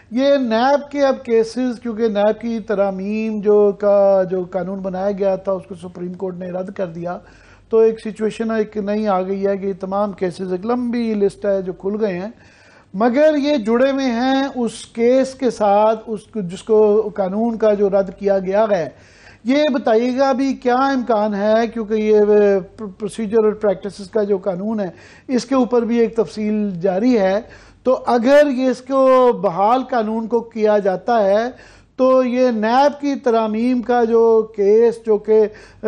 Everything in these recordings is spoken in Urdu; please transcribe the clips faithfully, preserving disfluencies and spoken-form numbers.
یہ نیب کے اب کیسز، کیونکہ نیب کی ترامیم جو کا جو قانون بنایا گیا تھا اس کو سپریم کورٹ نے رد کر دیا، تو ایک سچویشن ایک نئی آ گئی ہے کہ تمام کیسز ایک لمبی لسٹ ہے جو کھل گئے ہیں، مگر یہ جڑے ہوئے ہیں اس کیس کے ساتھ اس جس کو قانون کا جو رد کیا گیا ہے۔ یہ بتائیے گا بھی کیا امکان ہے، کیونکہ یہ پروسیجر اور پریکٹسز کا جو قانون ہے اس کے اوپر بھی ایک تفصیل جاری ہے، تو اگر یہ اس کو بحال قانون کو کیا جاتا ہے تو یہ نیب کی ترامیم کا جو کیس جو کہ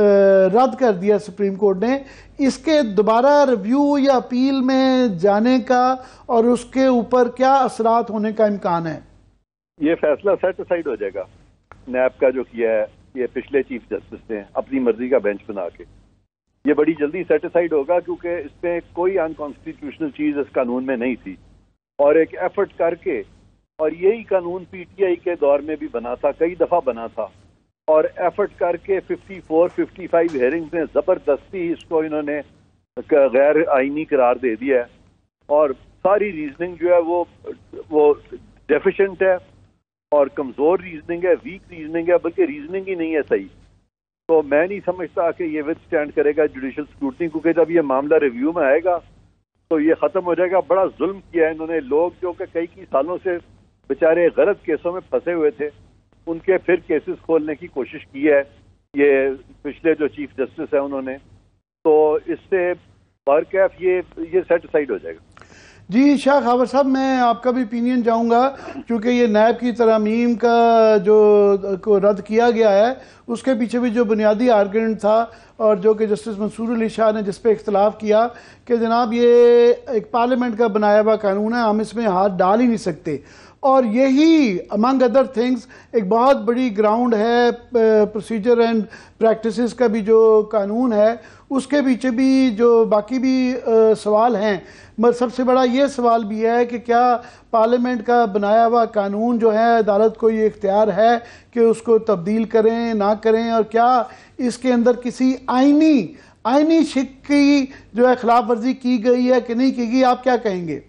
رد کر دیا سپریم کورٹ نے، اس کے دوبارہ ریویو یا اپیل میں جانے کا اور اس کے اوپر کیا اثرات ہونے کا امکان ہے؟ یہ فیصلہ سیٹ اسائیڈ ہو جائے گا۔ نیب کا جو کیا ہے یہ پچھلے چیف جسٹس نے اپنی مرضی کا بینچ بنا کے، یہ بڑی جلدی سیٹ اسائیڈ ہوگا، کیونکہ اس میں کوئی انکانسٹیٹیوشنل چیز اس قانون میں نہیں تھی، اور ایک ایفرٹ کر کے، اور یہی قانون پی ٹی آئی کے دور میں بھی بنا تھا، کئی دفعہ بنا تھا، اور ایفرٹ کر کے fifty four fifty five hearings میں زبردستی اس کو انہوں نے غیر آئینی قرار دے دیا ہے، اور ساری ریزننگ جو ہے وہ وہ ڈیفیشنٹ ہے اور کمزور ریزننگ ہے، ویک ریزننگ ہے، بلکہ ریزننگ ہی نہیں ہے صحیح۔ تو میں نہیں سمجھتا کہ یہ ود سٹینڈ کرے گا جوڈیشل سکروٹنی، کیونکہ جب یہ معاملہ ریویو میں آئے گا تو یہ ختم ہو جائے گا۔ بڑا ظلم کیا ہے انہوں نے، لوگ جو کہ کئی کئی سالوں سے بیچارے غلط کیسوں میں پھنسے ہوئے تھے، ان کے پھر کیسز کھولنے کی کوشش کی ہے یہ پچھلے جو چیف جسٹس ہیں انہوں نے، تو اس سے بہرکیف یہ یہ سیٹ اسائیڈ ہو جائے گا۔ جی شاہ خاور صاحب، میں آپ کا بھی opinion چاہوں گا، کیونکہ یہ نیب کی ترامیم کا جو کو رد کیا گیا ہے اس کے پیچھے بھی جو بنیادی آرگومنٹ تھا، اور جو کہ جسٹس منصور علی شاہ نے جس پہ اختلاف کیا کہ جناب یہ ایک پارلیمنٹ کا بنایا ہوا قانون ہے، ہم اس میں ہاتھ ڈال ہی نہیں سکتے، اور یہی امنگ ادر تھنگز ایک بہت بڑی گراؤنڈ ہے پروسیجر اینڈ پریکٹسز کا بھی جو قانون ہے، اس کے پیچھے بھی جو باقی بھی سوال ہیں، مگر سب سے بڑا یہ سوال بھی ہے کہ کیا پارلیمنٹ کا بنایا ہوا قانون جو ہے عدالت کو یہ اختیار ہے کہ اس کو تبدیل کریں نہ کریں، اور کیا اس کے اندر کسی آئینی آئینی شک کی جو ہے خلاف ورزی کی گئی ہے کہ نہیں کی گئی، آپ کیا کہیں گے؟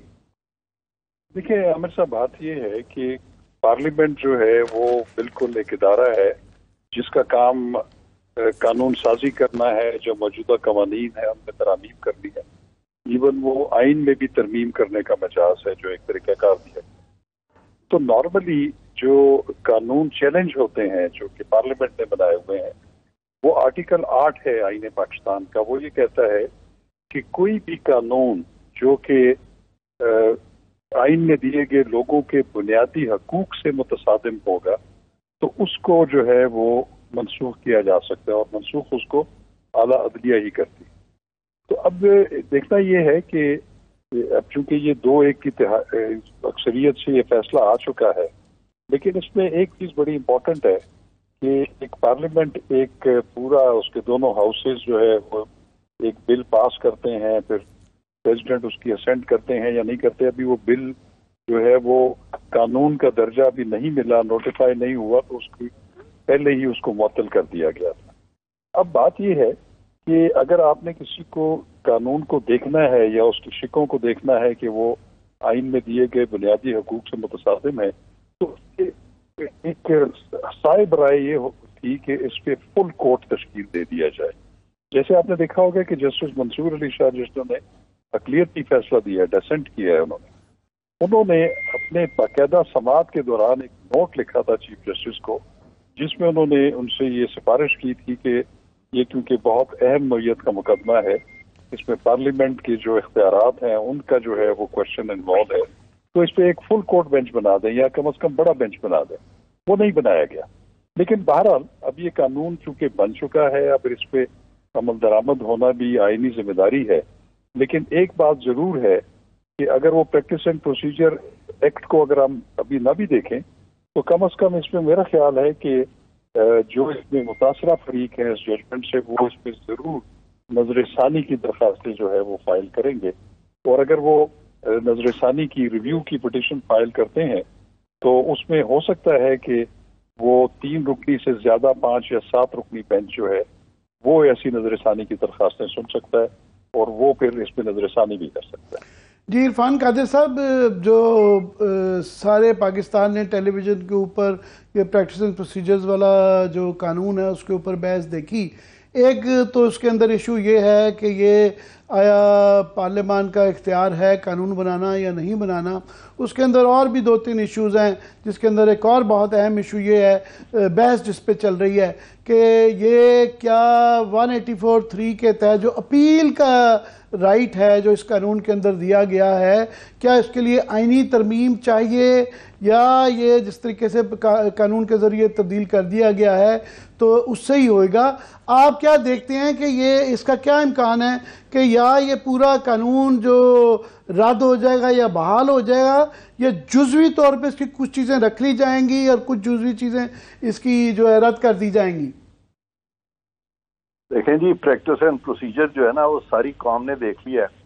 دیکھیں عامر صاحب، بات یہ ہے کہ پارلیمنٹ جو ہے وہ بالکل ایک ادارہ ہے جس کا کام قانون سازی کرنا ہے، جو موجودہ قوانین ہیں ان میں ترامیم کرنی ہے، ایون وہ آئین میں بھی ترمیم کرنے کا مجاز ہے جو ایک طریقہ کار بھی ہے۔ تو نارملی جو قانون چیلنج ہوتے ہیں جو کہ پارلیمنٹ نے بنائے ہوئے ہیں، وہ آرٹیکل آٹھ ہے آئین پاکستان کا، وہ یہ کہتا ہے کہ کوئی بھی قانون جو کہ آئین میں دیے گئے لوگوں کے بنیادی حقوق سے متصادم ہوگا تو اس کو جو ہے وہ منسوخ کیا جا سکتا ہے، اور منسوخ اس کو اعلیٰ عدلیہ ہی کرتی ہے۔ تو اب دیکھنا یہ ہے کہ اب چونکہ یہ دو ایک کی اکثریت سے یہ فیصلہ آ چکا ہے، لیکن اس میں ایک چیز بڑی امپورٹنٹ ہے کہ ایک پارلیمنٹ ایک پورا اس کے دونوں ہاؤسز جو ہے وہ ایک بل پاس کرتے ہیں، پھر پریزیڈنٹ اس کی اسینٹ کرتے ہیں یا نہیں کرتے۔ ابھی وہ بل جو ہے وہ قانون کا درجہ ابھی نہیں ملا، نوٹیفائی نہیں ہوا، تو اس کی پہلے ہی اس کو معطل کر دیا گیا تھا۔ اب بات یہ ہے کہ اگر آپ نے کسی کو قانون کو دیکھنا ہے یا اس کی شکوں کو دیکھنا ہے کہ وہ آئین میں دیے گئے بنیادی حقوق سے متصادم ہے، تو ایک صائب رائے یہ تھی کہ اس پہ فل کورٹ تشکیل دے دیا جائے۔ جیسے آپ نے دیکھا ہوگا کہ جسٹس منصور علی شاہ جس نے اقلیتی فیصلہ دیا ہے، ڈیسنٹ کیا ہے، انہوں نے انہوں نے اپنے باقاعدہ سماعت کے دوران ایک نوٹ لکھا تھا چیف جسٹس کو، جس میں انہوں نے ان سے یہ سفارش کی تھی کہ یہ کیونکہ بہت اہم نوعیت کا مقدمہ ہے، اس میں پارلیمنٹ کے جو اختیارات ہیں ان کا جو ہے وہ کوشچن انوالو ہے، تو اس پہ ایک فل کورٹ بینچ بنا دیں یا کم از کم بڑا بینچ بنا دیں۔ وہ نہیں بنایا گیا، لیکن بہرحال اب یہ قانون چونکہ بن چکا ہے، اب اس پہ عمل درآمد ہونا بھی آئینی ذمہ داری ہے۔ لیکن ایک بات ضرور ہے کہ اگر وہ پریکٹس اینڈ پروسیجر ایکٹ کو اگر ہم ابھی نہ بھی دیکھیں تو کم از کم اس میں میرا خیال ہے کہ جو اس میں متاثرہ فریق ہیں اس ججمنٹ سے، وہ اس پہ ضرور نظر ثانی کی درخواستیں جو ہے وہ فائل کریں گے، اور اگر وہ نظر ثانی کی ریویو کی پٹیشن فائل کرتے ہیں تو اس میں ہو سکتا ہے کہ وہ تین رکنی سے زیادہ پانچ یا سات رکنی بینچ جو ہے وہ ایسی نظر ثانی کی درخواستیں سن سکتا ہے، اور وہ پھر اس پہ نظر ثانی بھی کر سکتا ہے۔ جی عرفان قادر صاحب، جو سارے پاکستان نے ٹیلی ویژن کے اوپر یہ پریکٹس اینڈ پروسیجرز والا جو قانون ہے اس کے اوپر بحث دیکھی، ایک تو اس کے اندر ایشو یہ ہے کہ یہ آیا پارلیمان کا اختیار ہے قانون بنانا یا نہیں بنانا. اس کے اندر اور بھی دو تین ایشوز ہیں، جس کے اندر ایک اور بہت اہم ایشو یہ ہے، بحث جس پہ چل رہی ہے کہ یہ کیا ون ایٹی فور تھری کے تحت جو اپیل کا رائٹ ہے جو اس قانون کے اندر دیا گیا ہے، کیا اس کے لیے آئینی ترمیم چاہیے یا یہ جس طریقے سے قانون کے ذریعے تبدیل کر دیا گیا ہے تو اس سے ہی ہوئے گا؟ آپ کیا دیکھتے ہیں کہ یہ اس کا کیا امکان ہے کہ یا یہ پورا قانون جو رد ہو جائے گا یا بحال ہو جائے گا، یا جزوی طور پہ اس کی کچھ چیزیں رکھ لی جائیں گی اور کچھ جزوی چیزیں اس کی جو ہے رد کر دی جائیں گی؟ دیکھیں جی، پریکٹس اینڈ پروسیجر جو ہے نا وہ ساری قوم نے دیکھ لیا ہے.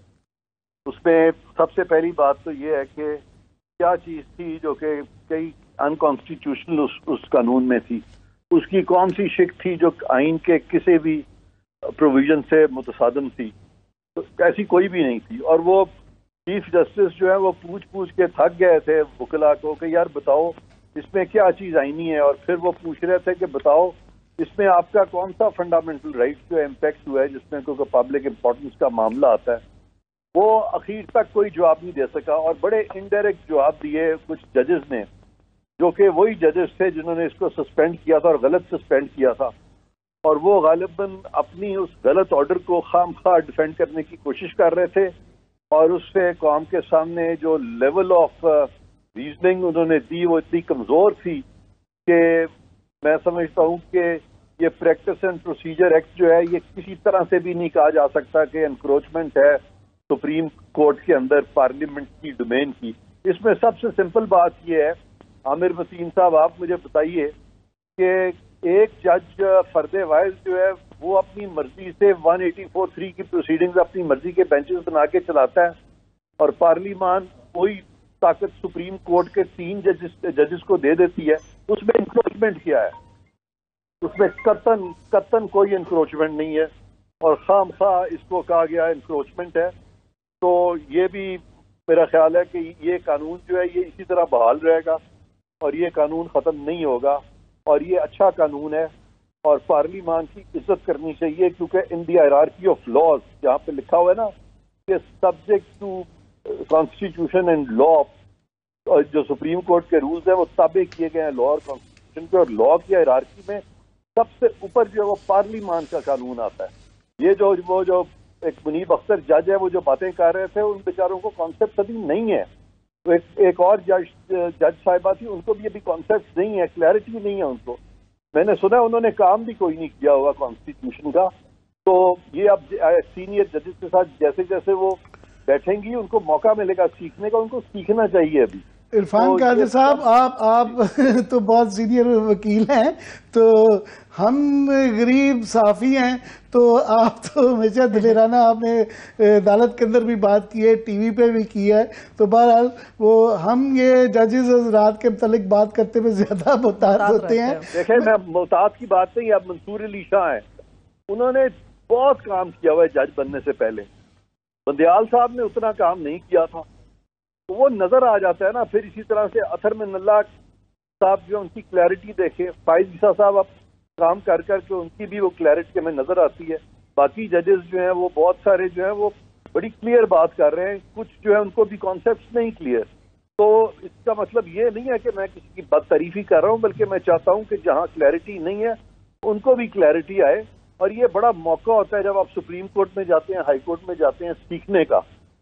اس میں سب سے پہلی بات تو یہ ہے کہ کیا چیز تھی جو کہ کئی انکانسٹیٹیوشنل اس, اس قانون میں تھی، اس کی کون سی شک تھی جو آئین کے کسی بھی پروویژن سے متصادم تھی؟ تو ایسی کوئی بھی نہیں تھی. اور وہ چیف جسٹس جو ہے وہ پوچھ پوچھ کے تھک گئے تھے وکلا کو کہ یار بتاؤ اس میں کیا چیز آئینی ہے، اور پھر وہ پوچھ رہے تھے کہ بتاؤ اس میں آپ کا کون سا فنڈامنٹل رائٹ جو امپیکٹ ہوا ہے جس میں کیونکہ پبلک امپورٹنس کا معاملہ آتا ہے. وہ اخیر تک کوئی جواب نہیں دے سکا، اور بڑے انڈائریکٹ جواب دیے کچھ ججز نے، جو کہ وہی ججز تھے جنہوں نے اس کو سسپینڈ کیا تھا اور غلط سسپینڈ کیا تھا. اور وہ غالباً اپنی اس غلط آرڈر کو خام خواہ ڈیفینڈ کرنے کی کوشش کر رہے تھے، اور اس سے قوم کے سامنے جو لیول آف ریزننگ انہوں نے دی وہ اتنی کمزور تھی کہ میں سمجھتا ہوں کہ یہ پریکٹس اینڈ پروسیجر ایکٹ جو ہے یہ کسی طرح سے بھی نہیں کہا جا سکتا کہ انکروچمنٹ ہے سپریم کورٹ کے اندر پارلیمنٹ کی ڈومین کی. اس میں سب سے سمپل بات یہ ہے، عامر وسیم صاحب آپ مجھے بتائیے کہ ایک جج فرد واحد جو ہے وہ اپنی مرضی سے ون ایٹی فور تھری کی پروسیڈنگز اپنی مرضی کے بینچز بنا کے چلاتا ہے، اور پارلیمان کوئی طاقت سپریم کورٹ کے تین ججز ججز کو دے دیتی ہے. اس میں انکروچمنٹ کیا ہے؟ اس میں قطعاً قطعاً کوئی انکروچمنٹ نہیں ہے، اور خام خواہ اس کو کہا گیا انکروچمنٹ ہے. تو یہ بھی میرا خیال ہے کہ یہ قانون جو ہے یہ اسی طرح بحال رہے گا اور یہ قانون ختم نہیں ہوگا، اور یہ اچھا قانون ہے اور پارلیمان کی عزت کرنی چاہیے، کیونکہ in the hierarchy of laws جہاں پہ لکھا ہوا ہے نا کہ subject to constitution and law, اور جو سپریم کورٹ کے رولز ہیں وہ تابع کیے گئے ہیں لا اور کانسٹیٹیوشن کے، اور لا کی ہائرارکی میں سب سے اوپر جو ہے وہ پارلیمان کا قانون آتا ہے. یہ جو وہ جو ایک منیب اختر جج ہے وہ جو باتیں کر رہے تھے ان بیچاروں کو کانسیپٹ ابھی نہیں ہے. ایک, ایک اور جج جج صاحبہ تھی، ان کو بھی ابھی کانسیپٹ نہیں ہے، کلیئرٹی نہیں ہے ان کو. میں نے سنا انہوں نے کام بھی کوئی نہیں کیا ہوا کانسٹیٹیوشن کا. تو یہ اب سینئر ججز کے ساتھ جیسے جیسے وہ بیٹھیں گی ان کو موقع ملے گا سیکھنے کا، ان کو سیکھنا چاہیے. ابھی عرفان قادر صاحب، آپ آپ تو بہت سینئر وکیل ہیں، تو ہم غریب صحافی ہیں، تو آپ تو ہمیشہ دلیرانہ آپ نے عدالت کے اندر بھی بات کی ہے، ٹی وی پہ بھی کی ہے، تو بہرحال وہ ہم یہ ججز حضرات کے متعلق بات کرتے ہوئے زیادہ محتاط ہوتے ہیں. دیکھیں میں محتاط کی بات نہیں، اب منصور علی شاہ ہیں، انہوں نے بہت کام کیا ہوا ہے جج بننے سے پہلے. بندیال صاحب نے اتنا کام نہیں کیا تھا، تو وہ نظر آ جاتا ہے نا. پھر اسی طرح سے اطہر من اللہ صاحب جو ان کی کلیئرٹی دیکھیں، فائز عیسیٰ صاحب اب کام کر کر کے ان کی بھی وہ کلیئرٹی ہمیں نظر آتی ہے. باقی ججز جو ہیں وہ بہت سارے جو ہیں وہ بڑی کلیئر بات کر رہے ہیں، کچھ جو ہے ان کو بھی کانسیپٹس نہیں کلیئر. تو اس کا مطلب یہ نہیں ہے کہ میں کسی کی بد تعریفی کر رہا ہوں، بلکہ میں چاہتا ہوں کہ جہاں کلیئرٹی نہیں ہے ان کو بھی کلیئرٹی آئے. اور یہ بڑا موقع ہوتا ہے جب آپ سپریم کورٹ میں جاتے ہیں، ہائی کورٹ میں جاتے ہیں، سیکھنے کا.